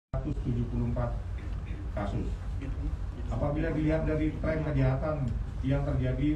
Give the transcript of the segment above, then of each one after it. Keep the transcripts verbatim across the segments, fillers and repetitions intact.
seratus tujuh puluh empat kasus. Apabila dilihat dari tren kejahatan yang terjadi,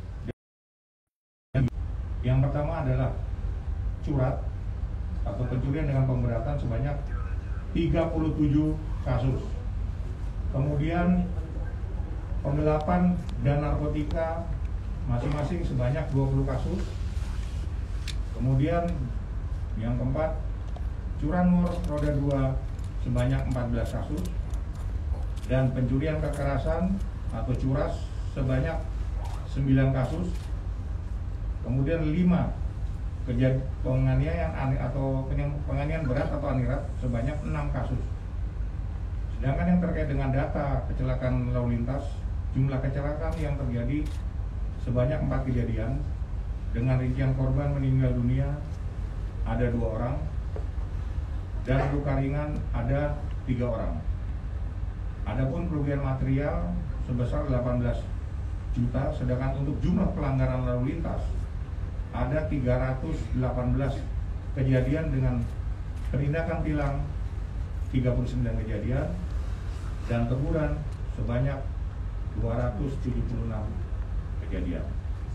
yang pertama adalah curat atau pencurian dengan pemberatan sebanyak tiga puluh tujuh kasus. Kemudian penggelapan dan narkotika masing-masing sebanyak dua puluh kasus. Kemudian yang keempat, curanmor roda dua sebanyak empat belas kasus, dan pencurian kekerasan atau curas sebanyak sembilan kasus. Kemudian lima kejadian penganiayaan atau penganiayaan berat atau anirat sebanyak enam kasus. Sedangkan yang terkait dengan data kecelakaan lalu lintas, jumlah kecelakaan yang terjadi sebanyak empat kejadian dengan rincian korban meninggal dunia ada dua orang dan luka ringan ada tiga orang. Adapun kerugian material sebesar delapan belas juta, sedangkan untuk jumlah pelanggaran lalu lintas ada tiga ratus delapan belas kejadian dengan penindakan tilang tiga puluh sembilan kejadian dan teguran sebanyak dua ratus tujuh puluh enam kejadian.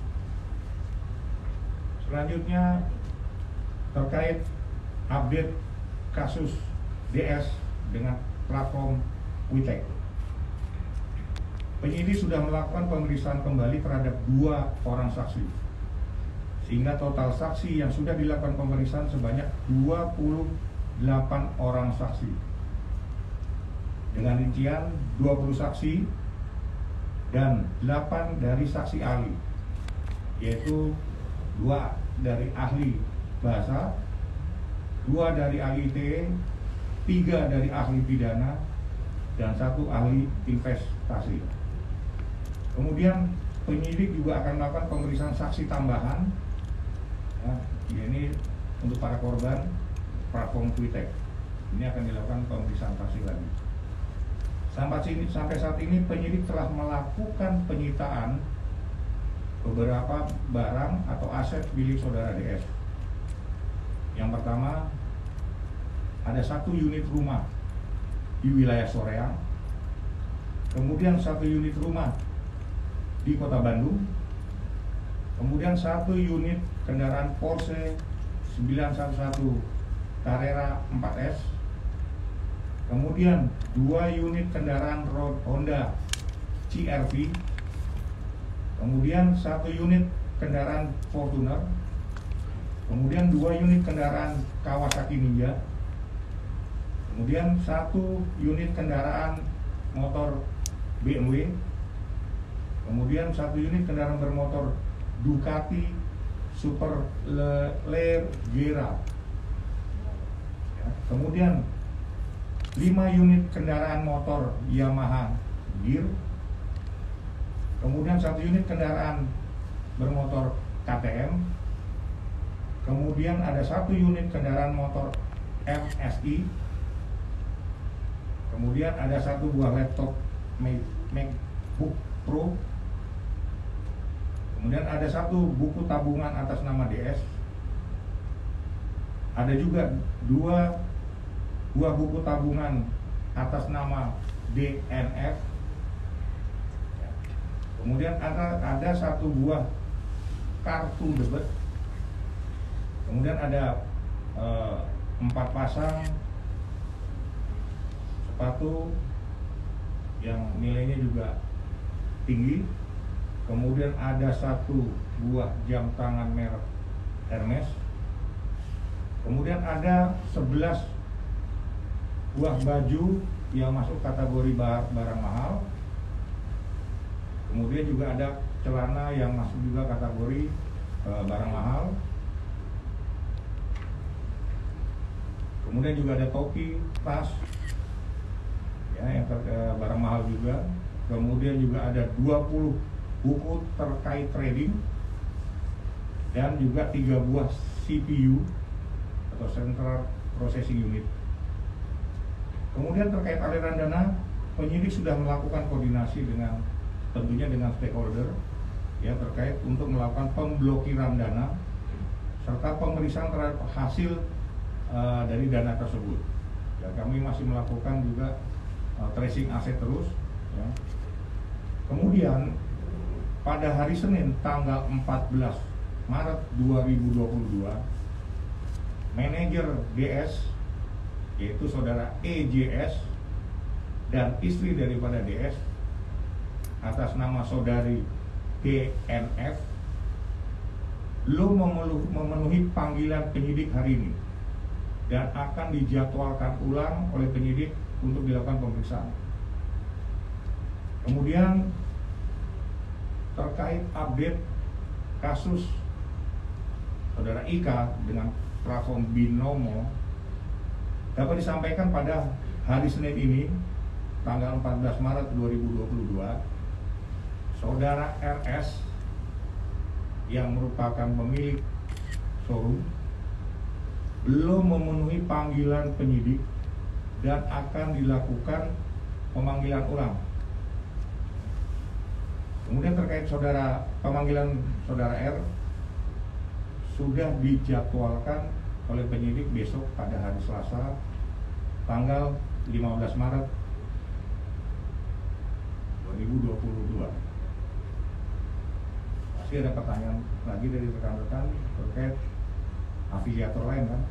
Selanjutnya terkait update kasus D S dengan platform WeTek. Penyidik sudah melakukan pemeriksaan kembali terhadap dua orang saksi, sehingga total saksi yang sudah dilakukan pemeriksaan sebanyak dua puluh delapan orang saksi. Dengan rincian dua puluh saksi dan delapan dari saksi ahli, yaitu dua dari ahli bahasa, dua dari ahli I T E, tiga dari ahli pidana, dan satu ahli investasi. Kemudian penyidik juga akan melakukan pemeriksaan saksi tambahan, ya, ini untuk para korban platform WeTek. Ini akan dilakukan pemeriksaan saksi lagi. Sampai sini, sampai saat ini penyidik telah melakukan penyitaan beberapa barang atau aset milik saudara D S. Yang pertama, ada satu unit rumah di wilayah Soreang, kemudian satu unit rumah di Kota Bandung, kemudian satu unit kendaraan Porsche sembilan satu satu Carrera empat S, kemudian dua unit kendaraan Honda C R V, kemudian satu unit kendaraan Fortuner, kemudian dua unit kendaraan Kawasaki Ninja, kemudian satu unit kendaraan motor B M W, kemudian satu unit kendaraan bermotor Ducati Super Leggera, ya, kemudian lima unit kendaraan motor Yamaha Gear, kemudian satu unit kendaraan bermotor K T M, kemudian ada satu unit kendaraan motor M S I, kemudian ada satu buah laptop MacBook Pro, kemudian ada satu buku tabungan atas nama D S, ada juga dua buah buku tabungan atas nama D N F, kemudian ada ada satu buah kartu debit, kemudian ada eh, empat pasang sepatu yang nilainya juga tinggi, kemudian ada satu buah jam tangan merek Hermes, kemudian ada sebelas buah baju yang masuk kategori barang mahal, kemudian juga ada celana yang masuk juga kategori e, barang mahal, kemudian juga ada topi, tas, ya, yang ter, e, barang mahal juga, kemudian juga ada dua puluh buku terkait trading, dan juga tiga buah C P U atau Central Processing Unit. Kemudian terkait aliran dana, penyidik sudah melakukan koordinasi dengan tentunya dengan stakeholder, ya, terkait untuk melakukan pemblokiran dana serta pemeriksaan terhadap hasil uh, dari dana tersebut. Ya, kami masih melakukan juga uh, tracing aset terus. Ya. Kemudian pada hari Senin tanggal empat belas Maret dua ribu dua puluh dua, manajer D S yaitu saudara E J S dan istri daripada D S atas nama saudari D N F belum memenuhi panggilan penyidik hari ini dan akan dijadwalkan ulang oleh penyidik untuk dilakukan pemeriksaan. Kemudian terkait update kasus saudara Ika dengan platform Binomo dapat disampaikan pada hari Senin ini tanggal empat belas Maret dua ribu dua puluh dua, saudara R S yang merupakan pemilik showroom belum memenuhi panggilan penyidik dan akan dilakukan pemanggilan ulang. Kemudian terkait saudara pemanggilan saudara R sudah dijadwalkan oleh penyidik besok pada hari Selasa tanggal lima belas Maret dua ribu dua puluh dua. Pasti ada pertanyaan lagi dari rekan-rekan terkait afiliator lain kan?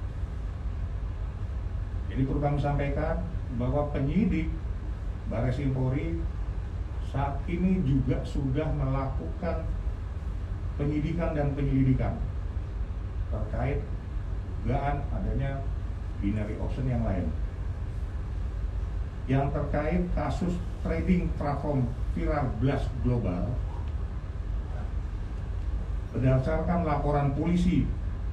Jadi perlu kami sampaikan bahwa penyidik Barreskrim Polri saat ini juga sudah melakukan penyidikan dan penyelidikan terkait dugaan adanya binary option yang lain. Yang terkait kasus trading platform viral blast global, berdasarkan laporan polisi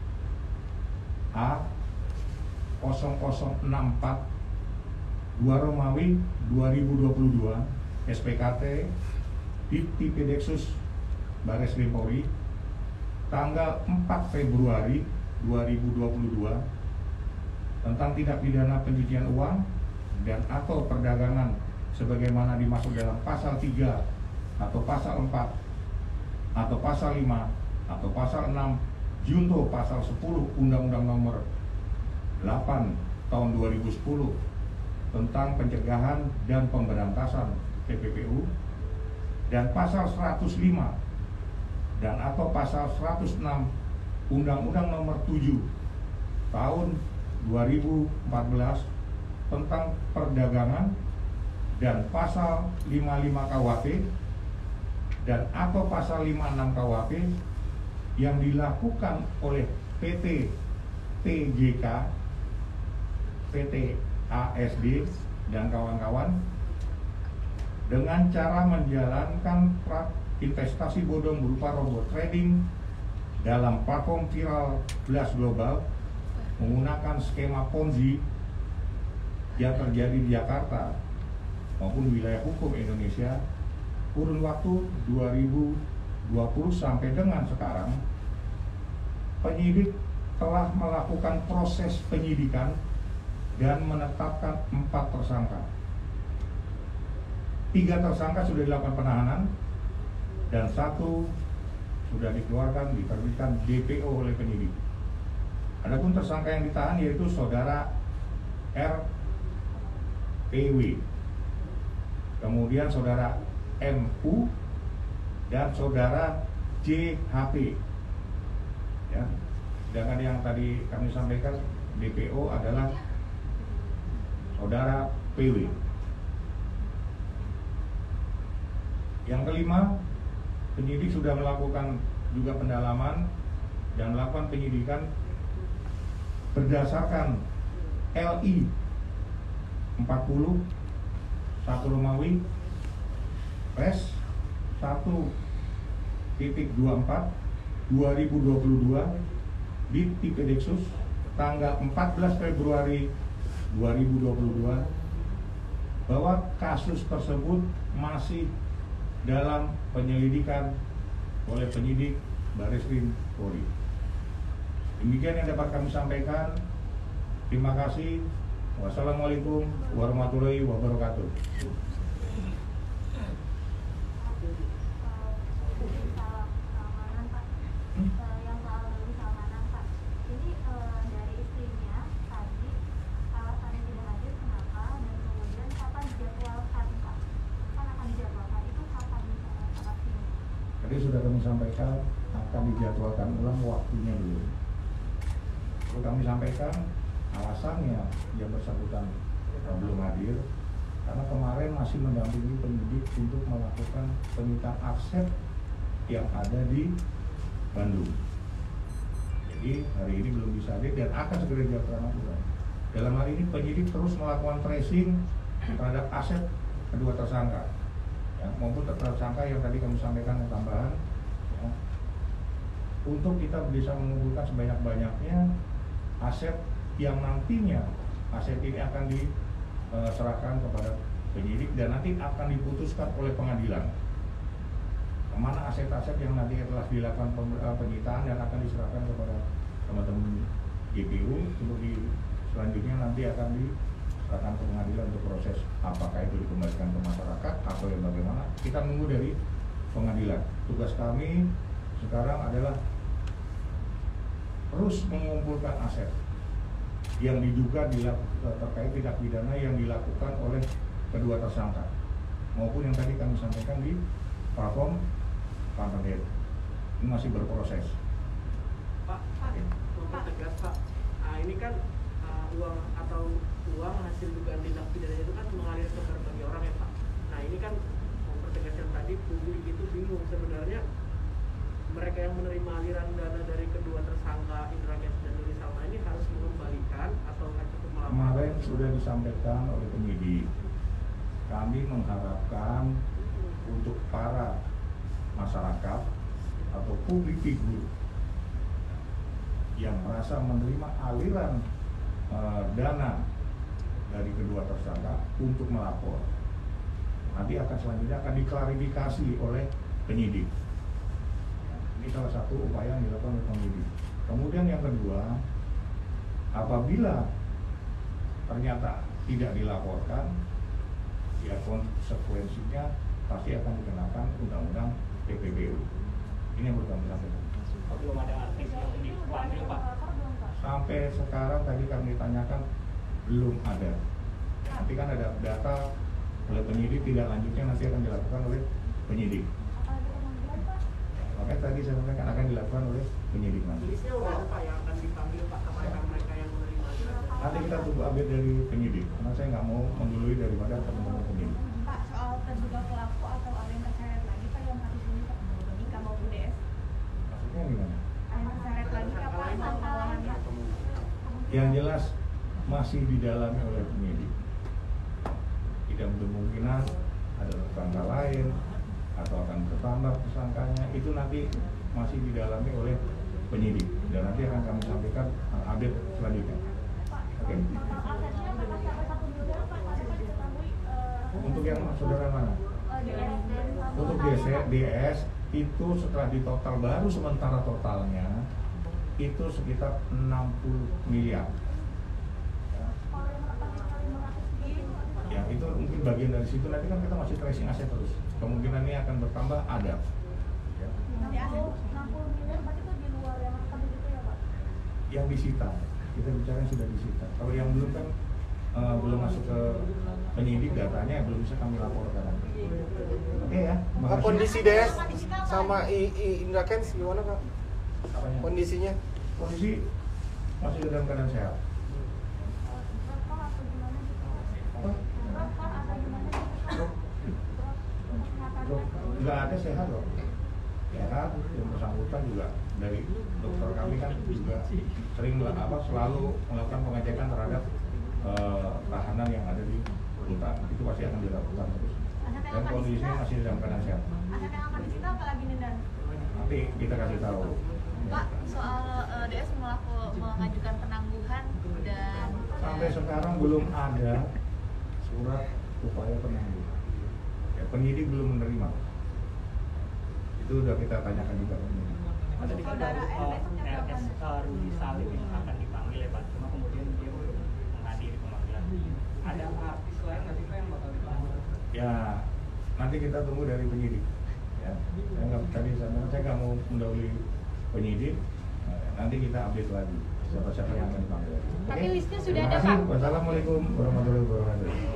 A nol nol enam empat dua Romawi dua ribu dua puluh dua S P K T di Tipedexus Barreskrim Polri tanggal empat Februari dua ribu dua puluh dua tentang tindak pidana pencucian uang dan atau perdagangan sebagaimana dimaksud dalam pasal tiga atau pasal empat atau pasal lima atau pasal enam junto pasal sepuluh Undang-Undang Nomor delapan tahun dua ribu sepuluh tentang pencegahan dan pemberantasan T P P U dan pasal seratus lima dan atau pasal seratus enam Undang-Undang Nomor tujuh tahun dua ribu empat belas tentang perdagangan dan pasal lima puluh lima K U H P dan atau pasal lima puluh enam K U H P yang dilakukan oleh P T T J K, P T A S D dan kawan-kawan dengan cara menjalankan investasi bodong berupa robot trading dalam platform viral blast global menggunakan skema Ponzi yang terjadi di Jakarta maupun wilayah hukum Indonesia kurun waktu dua ribu dua puluh sampai dengan sekarang. Penyidik telah melakukan proses penyidikan dan menetapkan empat tersangka. Tiga tersangka sudah dilakukan penahanan dan satu sudah dikeluarkan diterbitkan D P O oleh penyidik. Adapun tersangka yang ditahan yaitu saudara R P W, kemudian saudara M U dan saudara J H P. Ya, sedangkan yang tadi kami sampaikan D P O adalah saudara P W. Yang kelima, penyidik sudah melakukan juga pendalaman dan melakukan penyidikan berdasarkan L I empat puluh satu Romawi Pres satu titik dua puluh empat dua ribu dua puluh dua di Tipedexus tanggal empat belas Februari dua ribu dua puluh dua bahwa kasus tersebut masih dalam penyelidikan oleh penyidik Barreskrim Polri. Demikian yang dapat kami sampaikan. Terima kasih. Wassalamualaikum warahmatullahi wabarakatuh. Yang soal dari keamanan Pak, ini e, dari istrinya tadi alasannya tidak hadir Tadi sudah kami sampaikan akan dijadwalkan ulang waktunya dulu. Perlu kami sampaikan alasannya yang bersangkutan uh, belum hadir karena kemarin masih mendampingi penyidik untuk melakukan penyitaan aset yang ada di Bandung. Jadi hari ini belum bisa hadir dan akan segera dijadwalkan ulang. Dalam hal ini penyidik terus melakukan tracing terhadap aset kedua tersangka, ya, maupun tersangka yang tadi kami sampaikan yang tambahan, ya, untuk kita bisa mengumpulkan sebanyak-banyaknya aset yang nantinya aset ini akan diserahkan kepada penyidik dan nanti akan diputuskan oleh pengadilan kemana aset-aset yang nanti telah dilakukan penyitaan dan akan diserahkan kepada teman-teman G P U untuk di selanjutnya nanti akan diserahkan ke pengadilan untuk proses apakah itu dikembalikan ke masyarakat atau yang bagaimana, kita menunggu dari pengadilan. Tugas kami sekarang adalah terus mengumpulkan aset yang diduga terkait tindak pidana yang dilakukan oleh kedua tersangka maupun yang tadi kami sampaikan di platform Pantandet. Ini masih berproses. Pak, Pak, Pak, tegas Pak. Nah, ini kan uh, uang atau uang hasil dugaan tindak pidana itu kan mengalir ke berbagai orang ya Pak. Nah ini kan mempertegas yang tadi publik itu bingung sebenarnya mereka yang menerima aliran dana dari kedua tersangka Indra Kents dan Nuri Salma ini harus mengembalikan atau hanya cukup melaporkan. Kemarin sudah disampaikan oleh penyidik, kami mengharapkan untuk para masyarakat atau publik figur yang merasa menerima aliran uh, dana dari kedua tersangka untuk melapor. Nanti akan selanjutnya akan diklarifikasi oleh penyidik. Ini salah satu upaya yang dilakukan oleh penyidik. Kemudian yang kedua, apabila ternyata tidak dilaporkan, ya konsekuensinya pasti akan dikenakan undang-undang T P B U. Ini yang perlu kami sampaikan. Belum ada artis yang dipanggil Pak. Sampai sekarang tadi kami tanyakan belum ada. Nanti kan ada data oleh penyidik, tidak lanjutnya nanti akan dilakukan oleh penyidik. Makanya tadi saya sampaikan akan dilakukan oleh penyidik nanti. Listnya udah ada Pak yang akan dipanggil Pak kepada mereka yang menerima. Nanti kita tunggu update dari penyidik, karena saya nggak mau mendului daripada teman-teman penyidik. Pak, soal terduga pelaku atau ada yang terseret lagi Pak yang kasus ini Pak, nikah maupun D S? Maksudnya gimana? Ada yang terseret lagi apa masalahnya? Yang jelas masih didalami oleh penyidik. Tidak kemungkinan ada tersangka lain atau akan bertambah tersangkanya, itu nanti masih didalami oleh penyidik dan nanti akan kami sampaikan update selanjutnya. Oke? Okay? Untuk yang saudara mana? Untuk D S itu setelah ditotal baru sementara totalnya itu sekitar enam puluh miliar. Ya, itu mungkin bagian dari situ. Nanti kan kita masih tracing aset terus. Kemungkinan ini akan bertambah ada. Ya. Nanti aset enam puluh miliar berarti itu di luar yang tadi itu ya Pak? Yang disita. Kita bicara yang sudah disita. Kalau yang belum kan uh, belum masuk ke penyidik, datanya belum bisa kami laporkan. Oke ya. Pak, kondisi D S sama I, I, Indra Kents gimana Pak? Apanya? Kondisinya? Kondisi masih dalam keadaan sehat. Nggak ada, sehat loh, sehat. Yang bersangkutan juga dari dokter kami kan juga sering apa selalu melakukan pengecekan terhadap uh, tahanan yang ada di rutan. Itu pasti akan dilakukan terus. Dan kondisinya masih dalam keadaan sehat. Aset yang akan disita apa lagi nih Dan? Nanti kita kasih tahu. Pak, soal uh, D S melaku, mengajukan penangguhan dan sampai sekarang belum ada surat upaya penangguhan. Ya, penyidik belum menerima. Itu udah kita tanyakan juga ke penyidik. Tadi kan baru R S Rudi Salim yang akan dipanggil ya Pak, cuma kemudian dia belum menghadiri pemanggilan. Ada artis lain nggak sih Pak yang bakal dipanggil? Ya, nanti kita tunggu dari penyidik. Ya, saya nggak tadi saya saya nggak mau mendahului penyidik. Nah, nanti kita update lagi siapa-siapa yang akan dipanggil. Tapi listnya sudah Terima ada kasih. Pak. Wassalamualaikum warahmatullahi wabarakatuh.